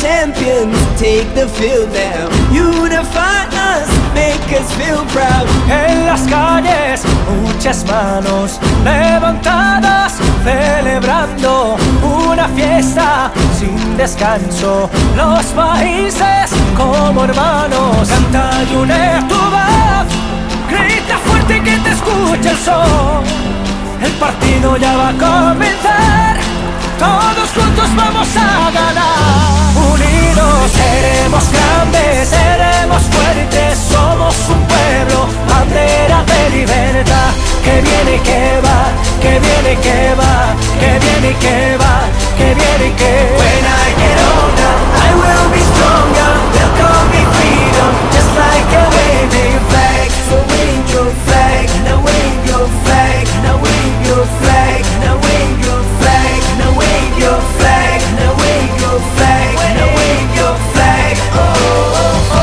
champions, take the field now. Unify us, make us feel proud. En las calles, muchas manos levantadas, celebrando una fiesta sin descanso. Los países como hermanos, canta y une tu voz, grita fuerte que te escuche el sol. El partido ya va a comenzar, todos juntos vamos a ganar. Unidos seremos grandes, seremos fuertes, somos un pueblo, bandera de libertad. Que viene y que va, que viene y que va, que viene y que va, que viene y que va. When I get older, I will be stronger. They'll call me freedom, just like a waving flag. So wave your flag, now wave your flag, now wave your flag, now wave your flag, now wave your flag, now wave your flag, now wave your flag. Oh, oh,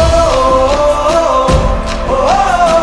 oh, oh,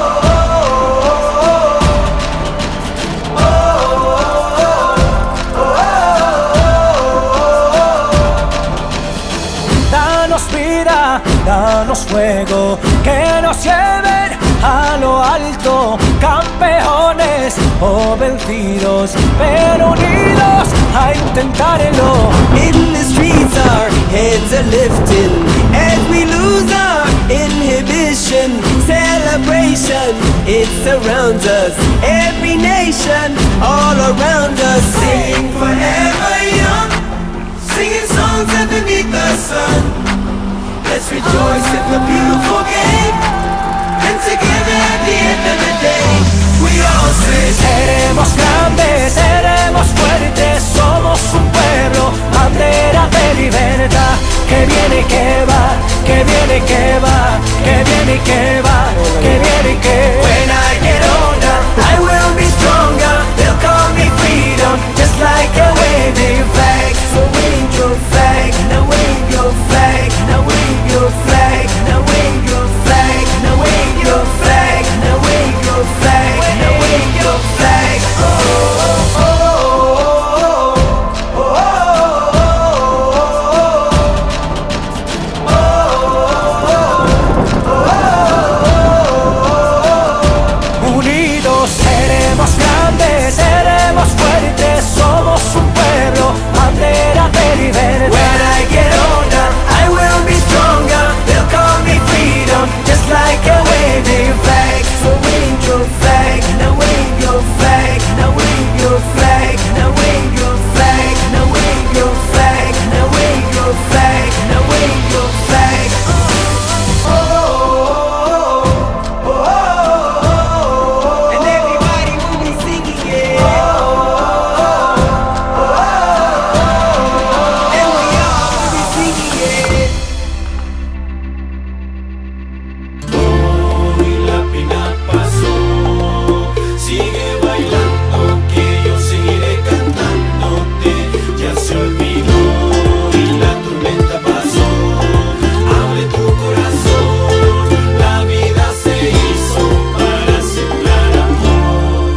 Danos vida, danos fuego, que nos lleven a lo alto, campeones o vencidos, pero unidos a intentarlo. in the streets our heads are lifting as we lose our inhibition. Celebration, it surrounds us, every nation all around us. Sing forever young, singing songs underneath the sun. Let's rejoice in the beautiful game, and together at the end of the day we all say Seremos grandes, seremos fuertes, somos un pueblo, bandera de libertad. Que viene y que va, que viene y que va, que viene y que va, que viene y que va. when I get older, I will be stronger. They'll call me freedom, just like a waving flag. So wave your flag, now wave your flag, now wave your flag, now wave your flag, now wave your flag, now wave your flag, now wave your flag. Oh, oh, oh, oh, oh, Unidos seremos grandes, seremos fuertes, somos un pueblo, bandera de libertad. when I get older, I will be stronger. They'll call me freedom, just like a waving flag. So wave your flag, now wave your flag, now wave your flag, now wave your flag, now wave your flag, now wave your flag, now wave your flag. Oh, oh, oh, oh, and everybody will be singing it. And we all will be singing it. Hoy la pena pasó, sigue bailando que yo seguiré cantándote. Ya se olvidó y la tormenta pasó. Abre tu corazón, la vida se hizo para sembrar amor.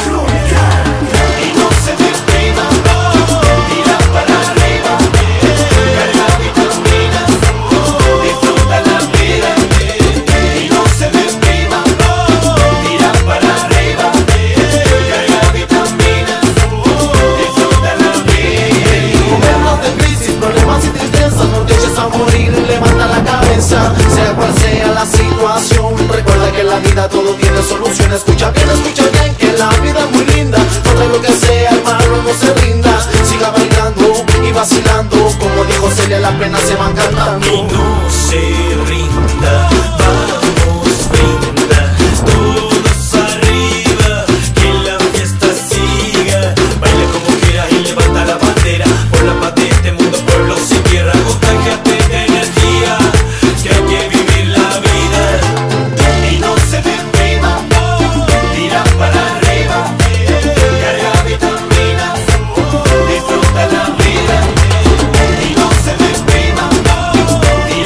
Y no se deprima, tira para arriba, carga vitaminas, disfruta la vida. Y no se deprima, tira para arriba, carga vitaminas, disfruta la vida. Momentos de crisis, problemas y tristeza, no te eches a morir, levanta la cabeza. Sea cual sea la situación, recuerda que en la vida todo tiene solución. Escucha bien, que la vida es muy linda. Contra lo que sea, hermano, no se rinda. Siga bailando y vacilando, como dijo Celia, las penas se van cantando. Y no se rinda, vamos, brinda, todos arriba, que la fiesta siga. Baila como quieras y levanta la bandera, por la paz de este mundo, pueblo sin tierra. Contágiate de energía, que hay que vivir la vida. Y no se deprima, tira para arriba, carga vitaminas, disfruta la vida. Y no se deprima,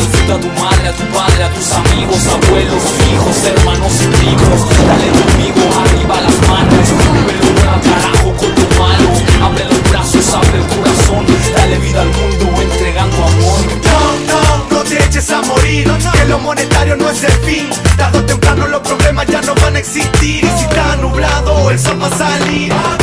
disfruta a tu madre, a tu padre, a tus amigos, abuelos, hijos, hermanos y primos. Dale conmigo, arriba las manos, vívelo nueva, carajo, con tu mano. Abre los brazos, abre el corazón, dale vida al mundo entregando amor. No te eches a morir, que lo monetario no es el fin. Tarde o temprano los problemas ya no van a existir, y si está nublado el sol va a salir.